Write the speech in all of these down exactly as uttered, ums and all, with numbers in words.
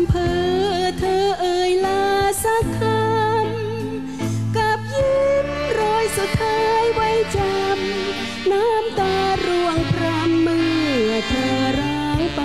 ำเพอเธอเอ่ยลาสักคำกับยิ้มรอยสุดท้ายไว้จำน้ำตาร่วงพรำเมื่อเธอร้างไป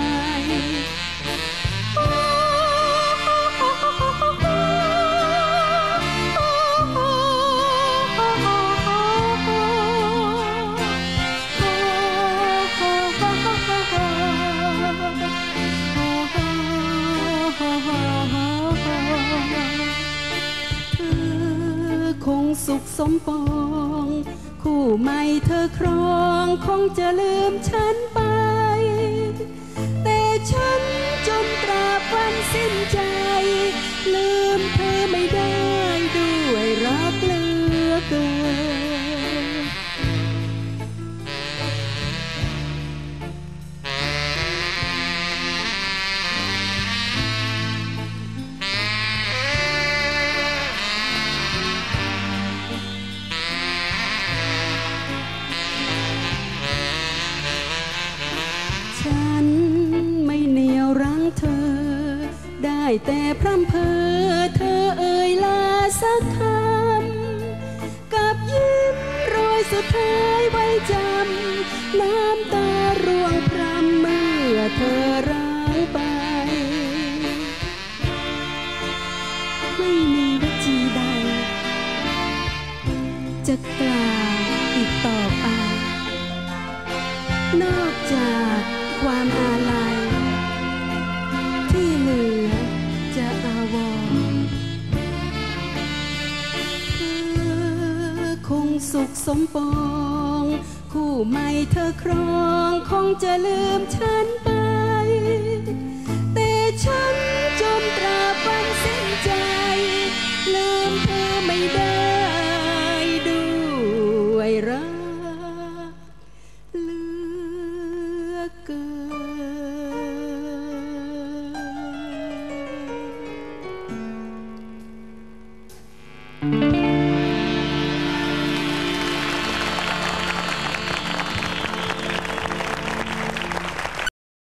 คงสุขสมปองคู่ใหม่เธอครองคงจะลืมฉันไปแต่ฉันจนตราบวันสิ้นใจลืมเธอไม่ได้ด้วยรักเหลือเกินฉันไม่เหนี่ยวรั้งเธอได้แต่พร่ำเพ้อเธอเอ่ยลาสักคำกับยิ้มรอยสุดท้ายไว้จำน้ำตาร่วงพรำเมื่อเธอร้างไปไม่มีวจีใดจะกล่าวอีกต่อไปนอกจากความอาลัยที่เหลือจะอาวรณ์เธอคงสุขสมปองคู่ใหม่เธอครองคงจะลืมฉันไปแต่ฉันจนตราบวันสิ้นใจลืมเธอไม่ได้ด้วยรักเหลือเกิน